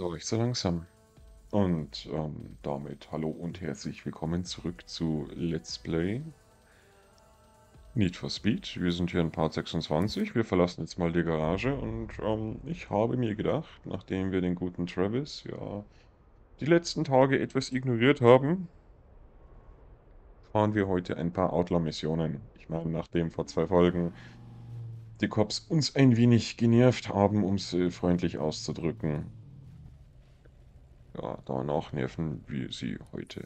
Dauert nicht so langsam. Und damit hallo und herzlich willkommen zurück zu Let's Play Need for Speed. Wir sind hier in Part 26. Wir verlassen jetzt mal die Garage und ich habe mir gedacht, nachdem wir den guten Travis ja die letzten Tage etwas ignoriert haben, fahren wir heute ein paar Outlaw-Missionen. Ich meine, nachdem vor 2 Folgen die Cops uns ein wenig genervt haben, um es freundlich auszudrücken. Ja, danach nerven wir sie heute.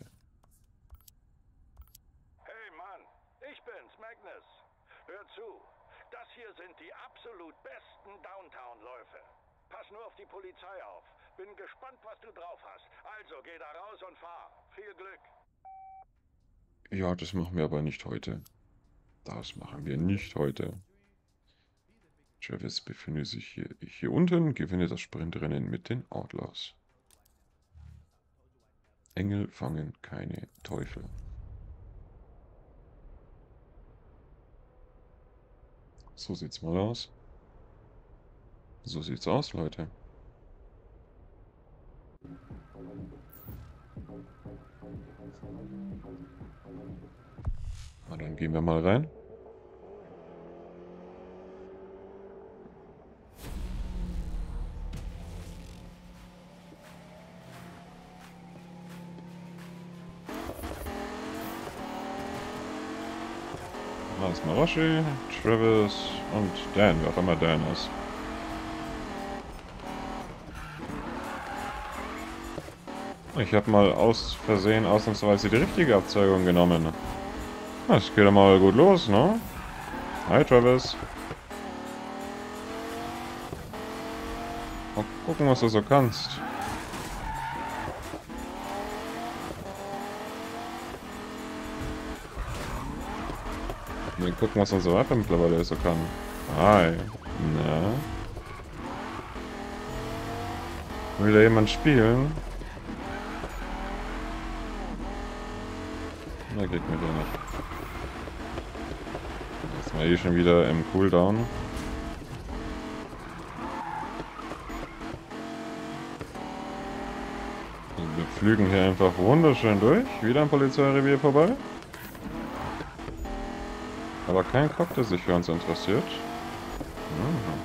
Hey Mann, ich bin's, Magnus. Hör zu, das hier sind die absolut besten Downtown-Läufe. Pass nur auf die Polizei auf. Bin gespannt, was du drauf hast. Also geh da raus und fahr. Viel Glück. Ja, das machen wir aber nicht heute. Das machen wir nicht heute. Travis befindet sich hier unten, gewinne das Sprintrennen mit den Outlaws. Engel fangen keine Teufel. So sieht's mal aus. So sieht's aus, Leute. Na, dann gehen wir mal rein. Alles Marashi, Travis und Dan, wer auch immer Dan ist. Ich habe mal aus Versehen ausnahmsweise die richtige Abzweigung genommen. Das geht ja mal gut los, ne? Hi, Travis. Mal gucken, was du so kannst. Mal gucken, was unsere Waffe mittlerweile so kann. Hi. Na? Will da jemand spielen? Na, geht mir da nicht. Jetzt mal hier schon wieder im Cooldown. Wir pflügen hier einfach wunderschön durch. Wieder am Polizeirevier vorbei. Aber kein Cop, der sich für uns interessiert. Mhm.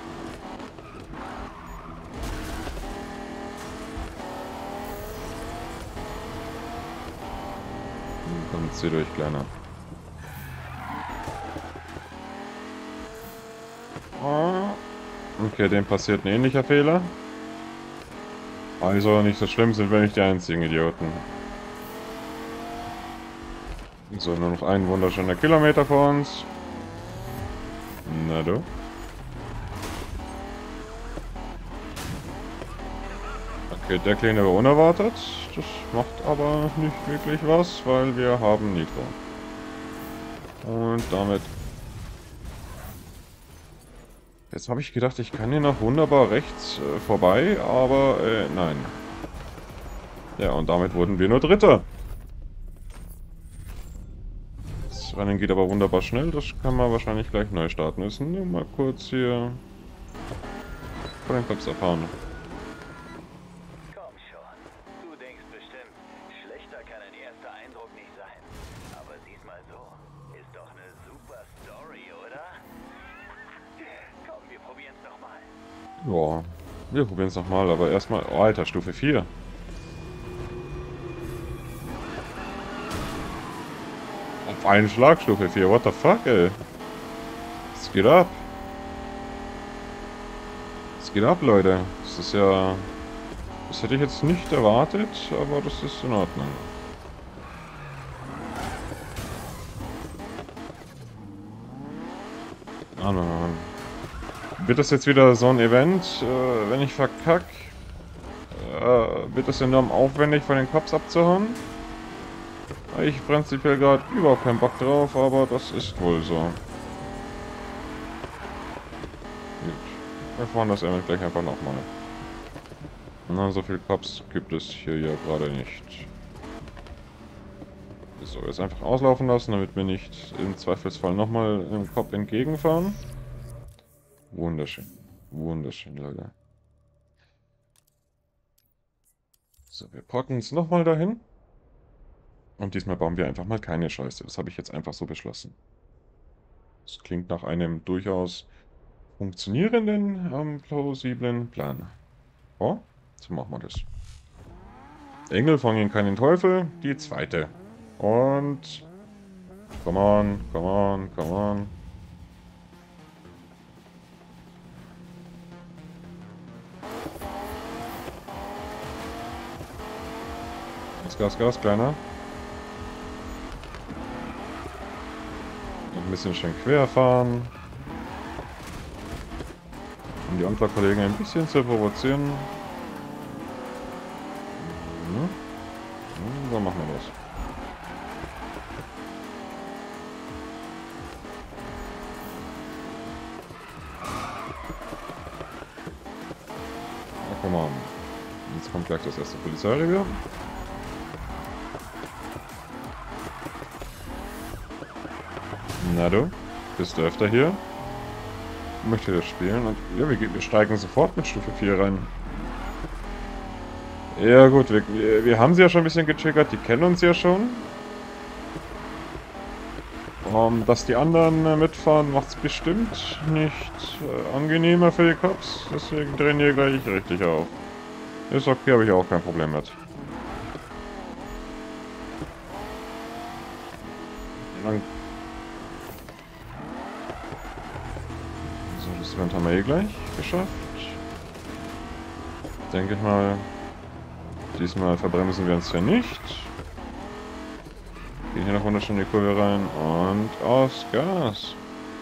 Komm, zieh durch, Kleiner. Okay, dem passiert ein ähnlicher Fehler. Also nicht so schlimm, sind wir nicht die einzigen Idioten. So, nur noch ein wunderschöner Kilometer vor uns. Na du. Okay, der Kleine war unerwartet. Das macht aber nicht wirklich was, weil wir haben Nitro. Und damit... Jetzt habe ich gedacht, ich kann hier noch wunderbar rechts vorbei, aber nein. Ja, und damit wurden wir nur Dritter. Das Rennen geht aber wunderbar schnell, das kann man wahrscheinlich gleich neu starten müssen. Nur mal kurz hier vor den Cops abhauen. Komm schon. Du denkst bestimmt, schlechter kann ein erster Eindruck nicht sein. Aber sieh's mal so. Ist doch eine super Story, oder? Komm, wir probieren's nochmal. Ja, wir probieren es nochmal, aber erstmal... Oh, Alter, Stufe 4. Auf einen Schlag Stufe 4, what the fuck, ey. Was geht ab? Was geht ab, Leute? Das ist ja... Das hätte ich jetzt nicht erwartet, aber das ist in Ordnung. Ah, nein. Wird das jetzt wieder so ein Event, wenn ich verkack? Wird das enorm aufwendig, von den Cops abzuhauen? Ich prinzipiell gerade überhaupt keinen Bock drauf, aber das ist wohl so. Gut. Wir fahren das Event gleich einfach nochmal. Na, so viele Cops gibt es hier ja gerade nicht. So, jetzt einfach auslaufen lassen, damit wir nicht im Zweifelsfall nochmal einem Cop entgegenfahren. Wunderschön. Wunderschön, Leute. So, wir packen es nochmal dahin. Und diesmal bauen wir einfach mal keine Scheiße. Das habe ich jetzt einfach so beschlossen. Das klingt nach einem durchaus funktionierenden, plausiblen Plan. Oh, so machen wir das. Engel fangen keinen Teufel, die zweite. Und... Come on, come on, come on. Gas, Gas, Gas, Kleiner. Ein bisschen schön quer fahren. Um die Anflugkollegen ein bisschen zu provozieren. So machen wir das. Na, komm mal. Jetzt kommt gleich das erste Polizeirevier. Na du, bist du öfter hier? Möchte das spielen? Und ja, wir steigen sofort mit Stufe 4 rein. Ja gut, wir haben sie ja schon ein bisschen getriggert, die kennen uns ja schon. Dass die anderen mitfahren, macht es bestimmt nicht angenehmer für die Cops. Deswegen drehen die gleich richtig auf. Ist okay, habe ich auch kein Problem mit. Dann so, das Event haben wir eh gleich geschafft. Denke ich mal. Diesmal verbremsen wir uns ja nicht. Gehen hier noch wunderschön in die Kurve rein und aus Gas.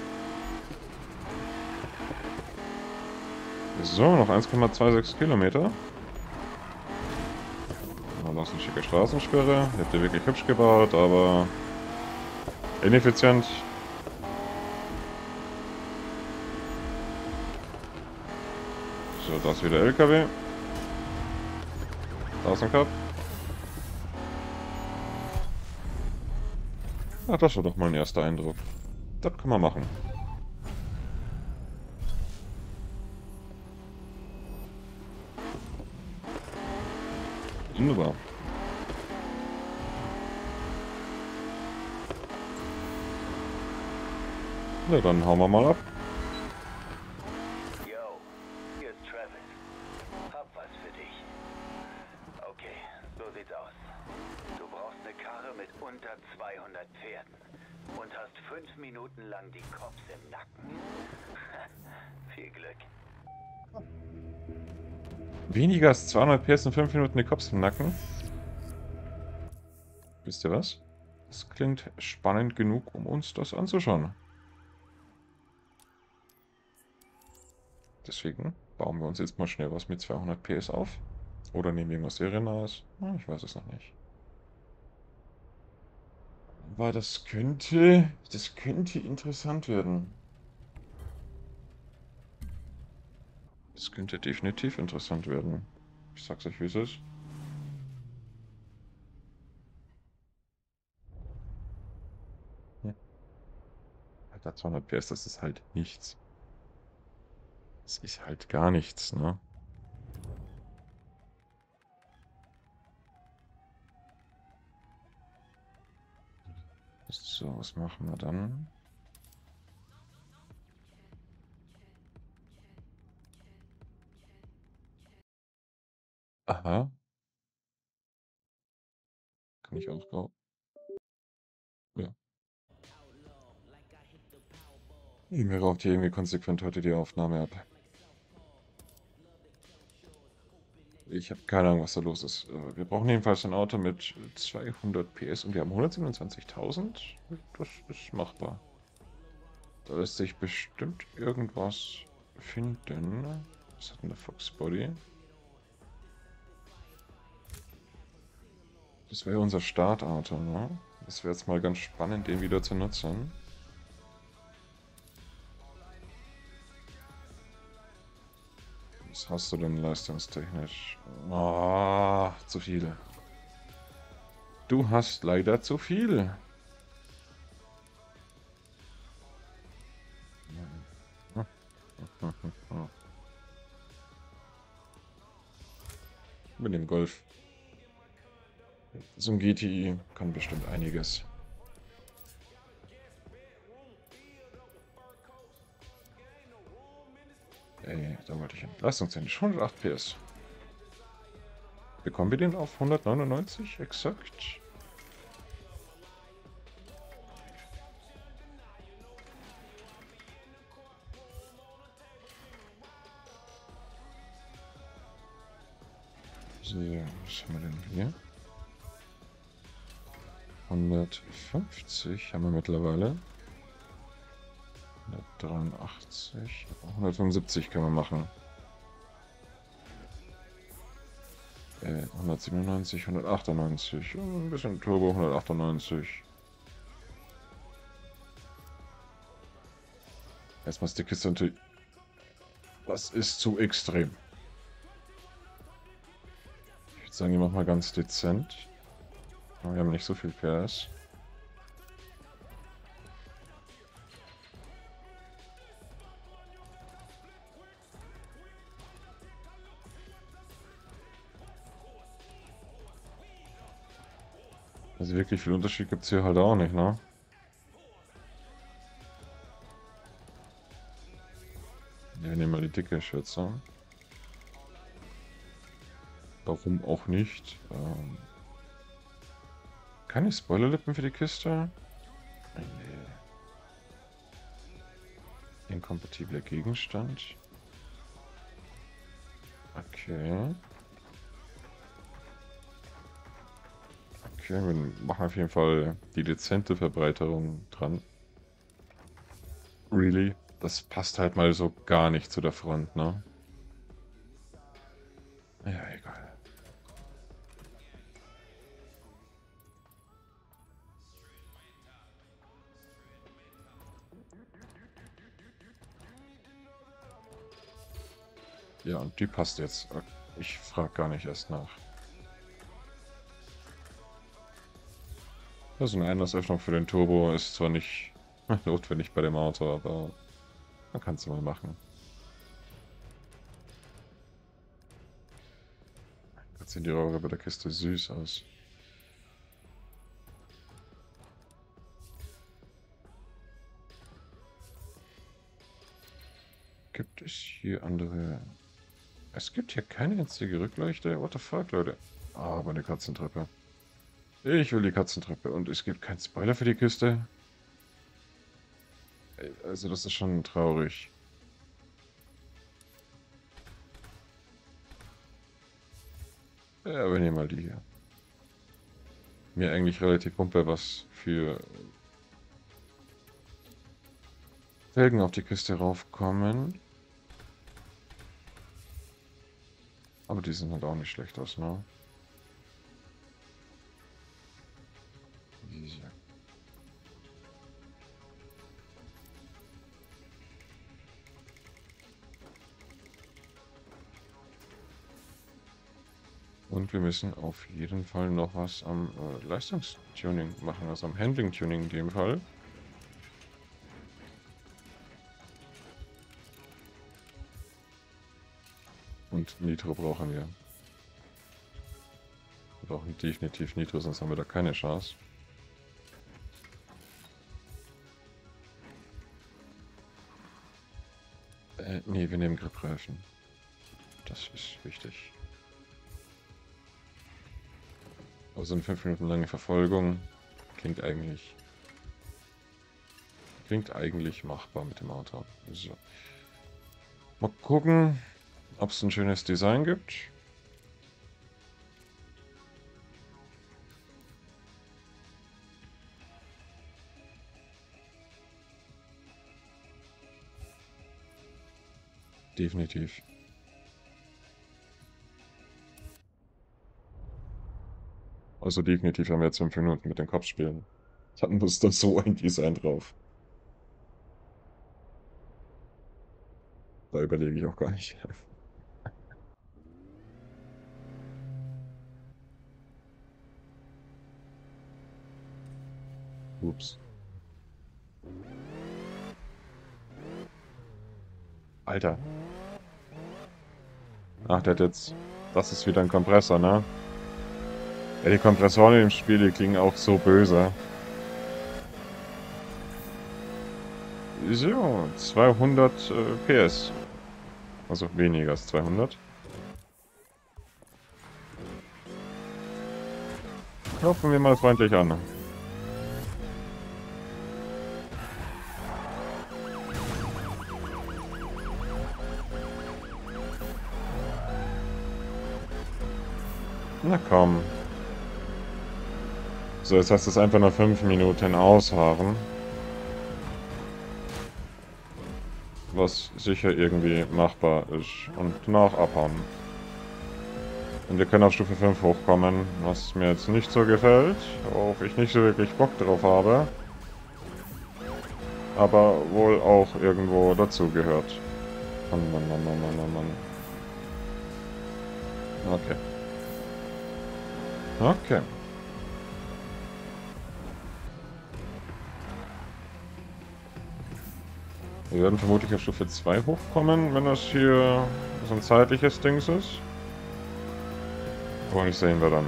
So, noch 1,26 Kilometer. Da ist eine schicke Straßensperre. Hätte wirklich hübsch gebaut, aber ineffizient. So, da ist wieder LKW. Da ist ein Cup. Ach, das war doch mal ein erster Eindruck. Das kann man machen. Wunderbar. Na, dann hauen wir mal ab. Yo, hier ist Travis. Hab was für dich. Okay, so sieht's aus. Du brauchst eine Karre mit unter 200 Pferden und hast 5 Minuten lang die Cops im Nacken. Viel Glück. Weniger als 200 PS in 5 Minuten die Cops im Nacken. Wisst ihr was? Das klingt spannend genug, um uns das anzuschauen. Deswegen bauen wir uns jetzt mal schnell was mit 200 PS auf. Oder nehmen wir irgendwas seriennahes. Ich weiß es noch nicht. Aber das könnte interessant werden. Das könnte definitiv interessant werden. Ich sag's euch, wie es ist. Hm. Alter, 200 PS, das ist halt nichts. Das ist halt gar nichts, ne? So, was machen wir dann? Aha. Kann ich auch. Ja. Mir raucht hier irgendwie konsequent heute die Aufnahme ab. Ich habe keine Ahnung, was da los ist. Wir brauchen jedenfalls ein Auto mit 200 PS und wir haben 127.000. Das ist machbar. Da lässt sich bestimmt irgendwas finden. Was hat denn der Fox Body? Das wäre unser Startauto, ne? Das wäre jetzt mal ganz spannend, den wieder zu nutzen. Was hast du denn leistungstechnisch? Ah, zu viel. Du hast leider zu viel. Mit dem Golf. So ein GTI kann bestimmt einiges. Ey, da wollte ich hin. Leistungstechnisch 108 PS. Bekommen wir den auf 199 exakt? So, was haben wir denn hier? 150 haben wir mittlerweile. 183. 175 können wir machen. 197, 198. Ein bisschen Turbo, 198. Erstmal ist die Kiste natürlich. Das ist zu extrem. Ich würde sagen, die machen wir ganz dezent. Wir haben nicht so viel PS. Also wirklich viel Unterschied gibt es hier halt auch nicht, ne? Ja, wir nehmen mal die dicke Schürze. Warum auch nicht? Keine Spoilerlippen für die Kiste? Nee. Inkompatibler Gegenstand. Okay. Okay, wir machen auf jeden Fall die dezente Verbreiterung dran. Really? Das passt halt mal so gar nicht zu der Front, ne? Ja, egal. Ja, und die passt jetzt. Ich frage gar nicht erst nach. Also eine Einlassöffnung für den Turbo ist zwar nicht notwendig bei dem Auto, aber man kann es mal machen. Jetzt sehen die Rohre bei der Kiste süß aus. Gibt es hier andere... Es gibt hier keine einzige Rückleuchte. What the fuck, Leute? Ah, aber eine Katzentreppe. Ich will die Katzentreppe und es gibt keinen Spoiler für die Kiste. Also das ist schon traurig. Ja, wir nehmen mal die hier. Mir eigentlich relativ pumpe, was für Felgen auf die Kiste raufkommen. Aber die sehen halt auch nicht schlecht aus, ne? Ja. Und wir müssen auf jeden Fall noch was am Leistungstuning machen, also am Handling-Tuning in dem Fall. Und Nitro brauchen wir. Wir brauchen definitiv Nitro, sonst haben wir da keine Chance. Nee, wir nehmen Gripreifen. Das ist wichtig. Also eine 5 Minuten lange Verfolgung klingt eigentlich machbar mit dem Auto. So. Mal gucken, ob es ein schönes Design gibt. Definitiv. Also definitiv haben wir jetzt 5 Minuten mit den Kopfspielen. Dann muss da so ein Design drauf. Da überlege ich auch gar nicht. Ups. Alter. Ach, der hat jetzt... Das ist wieder ein Kompressor, ne? Ja, die Kompressoren im Spiel, die klingen auch so böse. So, 200 PS. Also weniger als 200. Klopfen wir mal freundlich an. Na komm. So, jetzt hast du es einfach nur 5 Minuten ausharren. Was sicher irgendwie machbar ist. Und danach abhauen. Und wir können auf Stufe 5 hochkommen, was mir jetzt nicht so gefällt. Auch ich nicht so wirklich Bock drauf habe. Aber wohl auch irgendwo dazu gehört. Mann, Mann, Mann, Mann, Mann, Mann, Mann. Okay. Okay. Wir werden vermutlich auf Stufe 2 hochkommen, wenn das hier so ein zeitliches Ding ist. Aber das sehen wir dann.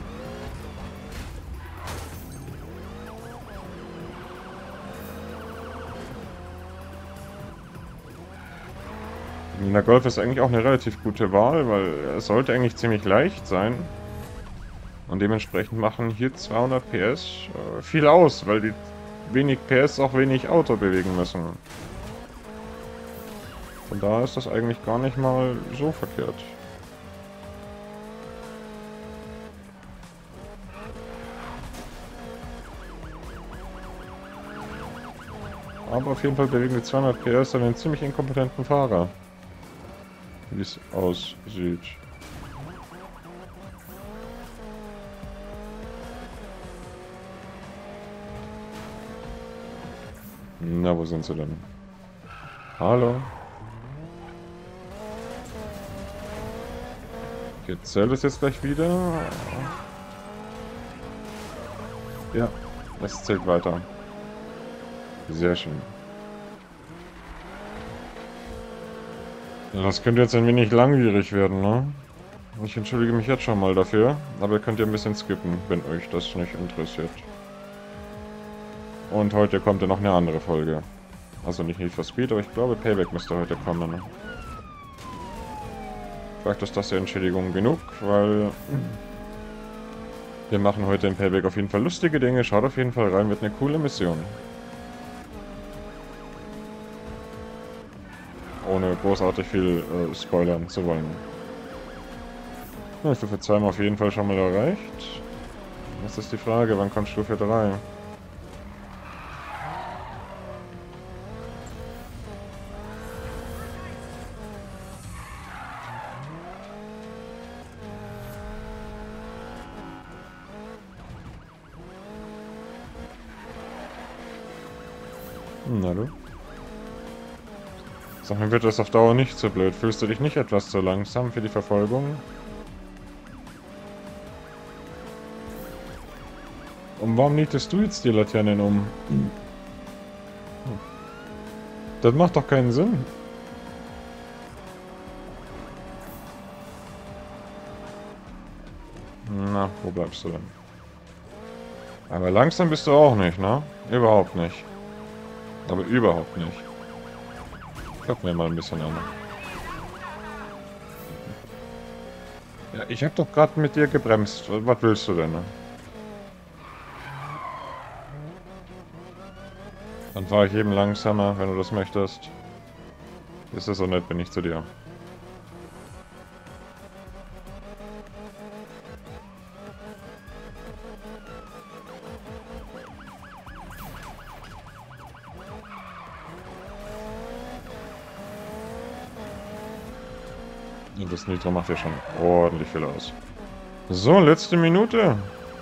Der Golf ist eigentlich auch eine relativ gute Wahl, weil es sollte eigentlich ziemlich leicht sein. Und dementsprechend machen hier 200 PS viel aus, weil die wenig PS auch wenig Auto bewegen müssen. Von daher ist das eigentlich gar nicht mal so verkehrt. Aber auf jeden Fall bewegen die 200 PS einen ziemlich inkompetenten Fahrer. Wie es aussieht. Na, wo sind sie denn? Hallo? Okay, zählt es jetzt gleich wieder? Ja, es zählt weiter. Sehr schön. Ja, das könnte jetzt ein wenig langwierig werden, ne? Ich entschuldige mich jetzt schon mal dafür, aber ihr könnt ja ein bisschen skippen, wenn euch das nicht interessiert. Und heute kommt ja noch eine andere Folge. Also nicht Need for Speed, aber ich glaube Payback müsste heute kommen. Ne? Vielleicht ist das ja Entschädigung genug, weil wir machen heute in Payback auf jeden Fall lustige Dinge. Schaut auf jeden Fall rein, wird eine coole Mission. Ohne großartig viel spoilern zu wollen. Ja, Stufe 2 haben wir auf jeden Fall schon mal erreicht. Jetzt ist die Frage, wann kommt Stufe 3? Na du? Sag mir, wird das auf Dauer nicht so blöd? Fühlst du dich nicht etwas zu langsam für die Verfolgung? Und warum nietest du jetzt die Laternen um? Das macht doch keinen Sinn. Na, wo bleibst du denn? Aber langsam bist du auch nicht, ne? Überhaupt nicht. Aber überhaupt nicht. Gucken wir mal ein bisschen an. Ja, ich habe doch gerade mit dir gebremst. Was willst du denn? Ne? Dann fahre ich eben langsamer, wenn du das möchtest. Ist es so nett, bin ich zu dir. Und das Nitro macht ja schon ordentlich viel aus. So, letzte Minute.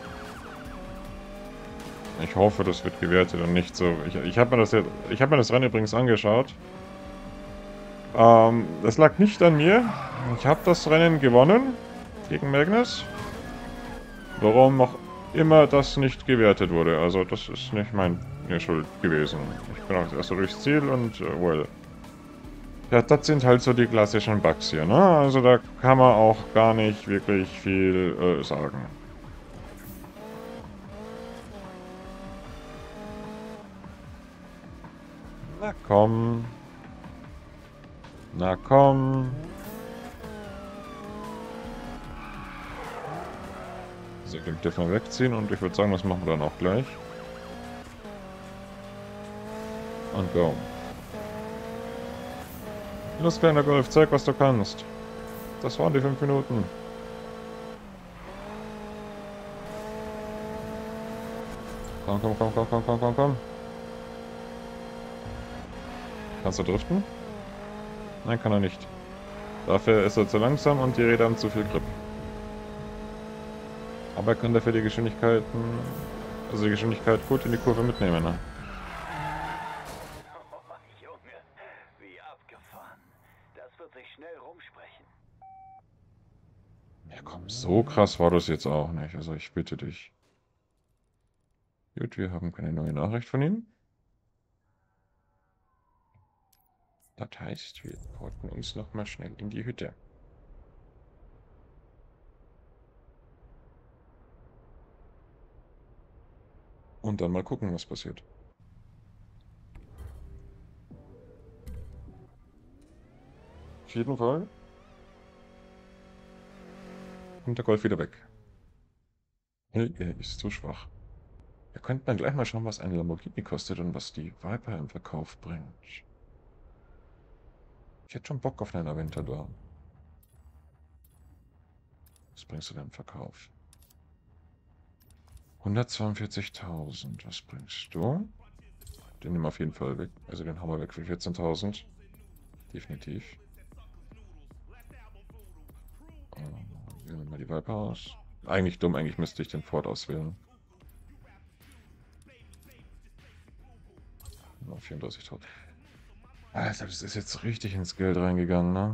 Ich hoffe, das wird gewertet und nicht so. Ich habe mir das Rennen übrigens angeschaut. Das lag nicht an mir. Ich habe das Rennen gewonnen gegen Magnus. Warum auch immer das nicht gewertet wurde. Also das ist nicht meine Schuld gewesen. Ich bin auch erst durchs Ziel und well. Ja, das sind halt so die klassischen Bugs hier, ne? Also da kann man auch gar nicht wirklich viel sagen. Na komm. Na komm. So, den dürfen wir wegziehen und ich würde sagen, das machen wir dann auch gleich. Und go. Los, kleiner Golf, zeig, was du kannst. Das waren die 5 Minuten. Komm, komm, komm, komm, komm, komm, komm, komm. Kannst du driften? Nein, kann er nicht. Dafür ist er zu langsam und die Räder haben zu viel Grip. Aber er kann dafür die Geschwindigkeiten, also die Geschwindigkeit gut in die Kurve mitnehmen, ne? Oh, Junge, wie abgefahren. Das wird sich schnell rumsprechen. Ja komm, so krass war das jetzt auch nicht. Also ich bitte dich. Gut, wir haben keine neue Nachricht von ihm. Das heißt, wir porten uns nochmal schnell in die Hütte. Und dann mal gucken, was passiert. Auf jeden Fall. Und der Golf wieder weg. Er ist zu schwach. Wir könnten dann gleich mal schauen, was ein Lamborghini kostet und was die Viper im Verkauf bringt. Ich hätte schon Bock auf einen Aventador. Was bringst du denn im Verkauf? 142.000. Was bringst du? Den nehmen wir auf jeden Fall weg. Also den haben wir weg für 14.000. Definitiv. Wählen wir mal die Viper aus. Eigentlich dumm, eigentlich müsste ich den Ford auswählen. 34.000. Alter, das ist jetzt richtig ins Geld reingegangen, ne?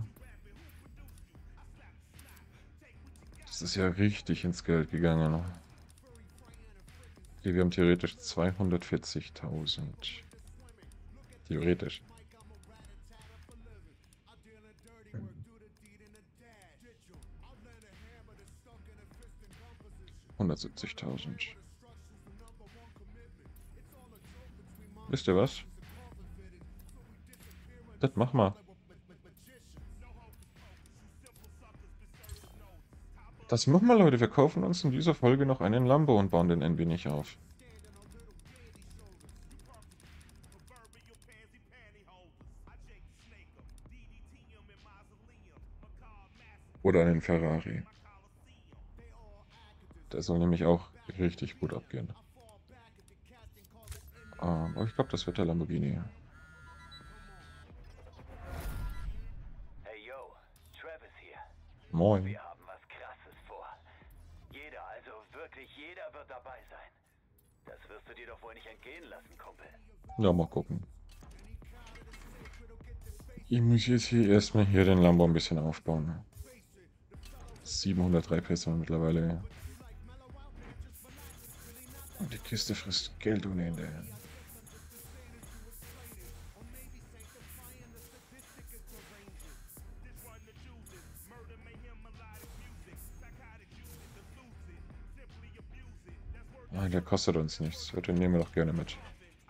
Das ist ja richtig ins Geld gegangen. Okay, wir haben theoretisch 240.000. Theoretisch. $170.000. Wisst ihr was? Das machen wir. Das machen wir, Leute. Wir kaufen uns in dieser Folge noch einen Lambo und bauen den ein wenig auf. Oder einen Ferrari. Der soll nämlich auch richtig gut abgehen. Aber ich glaube, das wird der Lamborghini. Hey yo, Travis hier. Moin. Wir haben was Krasses vor. Jeder, also wirklich jeder wird dabei sein. Das wirst du dir doch wohl nicht entgehen lassen, Kumpel. Ja, mal gucken. Ich muss jetzt hier erstmal hier den Lambo ein bisschen aufbauen. 703 PS mittlerweile. Und die Kiste frisst Geld ohne Ende. Ah, der kostet uns nichts. Den nehmen wir doch gerne mit.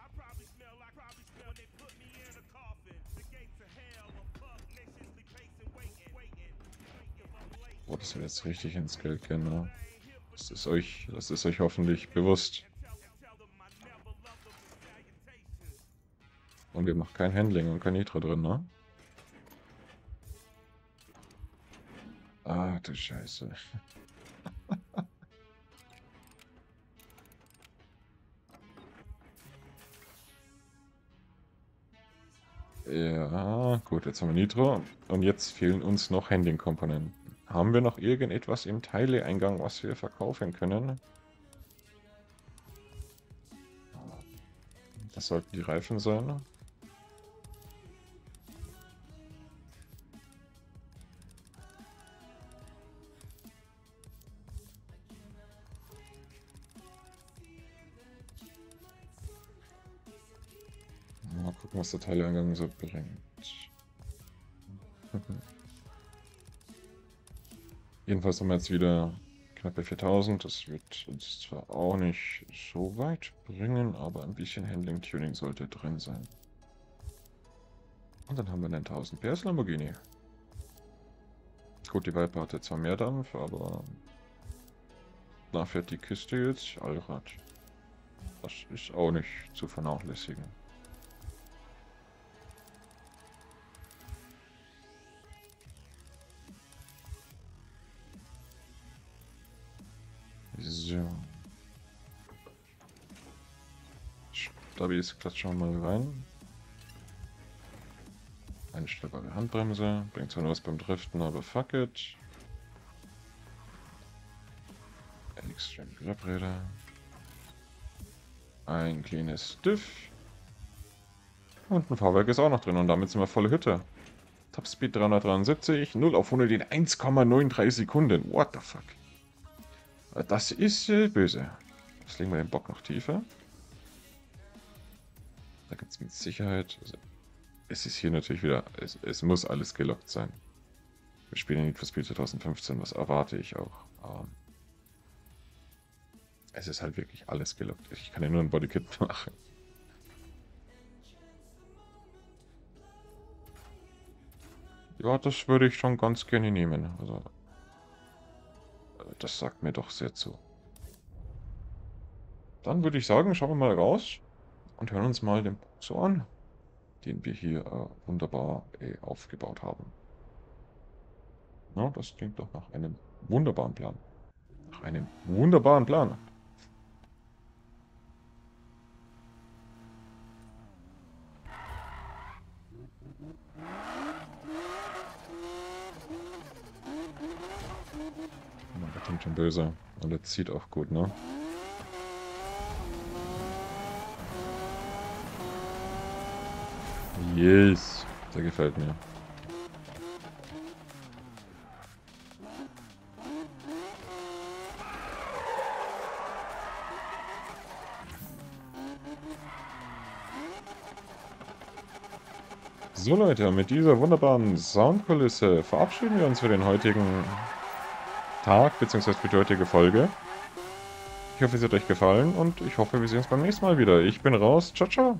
Oh, das wird jetzt richtig ins Geld gehen, ne? Das ist euch hoffentlich bewusst. Und wir haben noch kein Handling und kein Nitro drin, ne? Ah, du Scheiße. Ja, gut, jetzt haben wir Nitro. Und jetzt fehlen uns noch Handling-Komponenten. Haben wir noch irgendetwas im Teileeingang, was wir verkaufen können? Das sollten die Reifen sein. Mal gucken, was der Teileeingang so bringt. Jedenfalls haben wir jetzt wieder knapp bei 4.000. Das wird uns zwar auch nicht so weit bringen, aber ein bisschen Handling-Tuning sollte drin sein. Und dann haben wir einen 1000 PS Lamborghini. Gut, die Viper hatte zwar mehr Dampf, aber da fährt die Kiste jetzt Allrad. Das ist auch nicht zu vernachlässigen. So. Stabis klatschen wir mal rein. Einstellbare Handbremse. Bringt zwar nur was beim Driften, aber fuck it. Extreme Klappräder. Ein kleines Diff. Und ein Fahrwerk ist auch noch drin und damit sind wir volle Hütte. Topspeed 373, 0 auf 100 in 1,93 Sekunden. What the fuck? Das ist böse. Jetzt legen wir den Bock noch tiefer. Da gibt es mit Sicherheit... Also, es ist hier natürlich wieder... Es muss alles gelockt sein. Wir spielen Need for Speed 2015, was erwarte ich auch. Es ist halt wirklich alles gelockt. Ich kann ja nur ein Bodykit machen. Ja, das würde ich schon ganz gerne nehmen. Also, das sagt mir doch sehr zu. Dann würde ich sagen, schauen wir mal raus und hören uns mal den so an, den wir hier wunderbar aufgebaut haben. Ja, das klingt doch nach einem wunderbaren Plan. Nach einem wunderbaren Plan. Der klingt schon böse. Und der zieht auch gut, ne? Yes. Der gefällt mir. So Leute, mit dieser wunderbaren Soundkulisse verabschieden wir uns für den heutigen Tag, beziehungsweise für die heutige Folge. Ich hoffe, es hat euch gefallen und ich hoffe, wir sehen uns beim nächsten Mal wieder. Ich bin raus. Ciao, ciao.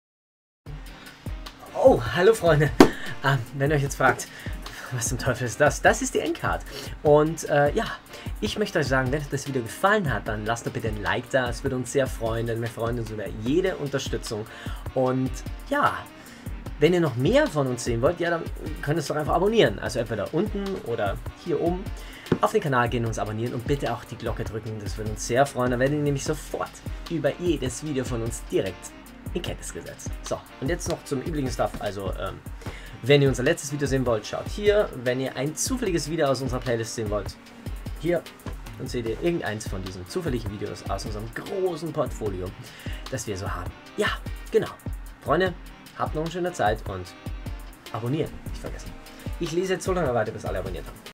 Oh, hallo Freunde. Wenn ihr euch jetzt fragt, was zum Teufel ist das? Das ist die Endcard. Und ja, ich möchte euch sagen, wenn euch das Video gefallen hat, dann lasst doch bitte ein Like da. Es würde uns sehr freuen, denn wir freuen uns über jede Unterstützung. Und ja, wenn ihr noch mehr von uns sehen wollt, ja, dann könnt ihr es doch einfach abonnieren. Also entweder unten oder hier oben auf den Kanal gehen und uns abonnieren und bitte auch die Glocke drücken. Das würde uns sehr freuen. Dann werdet ihr nämlich sofort über jedes Video von uns direkt in Kenntnis gesetzt. So, und jetzt noch zum üblichen Stuff. Also, wenn ihr unser letztes Video sehen wollt, schaut hier. Wenn ihr ein zufälliges Video aus unserer Playlist sehen wollt, hier. Und seht ihr irgendeins von diesen zufälligen Videos aus unserem großen Portfolio, das wir so haben. Ja, genau. Freunde, habt noch eine schöne Zeit und abonnieren nicht vergessen. Ich lese jetzt so lange weiter, bis alle abonniert haben.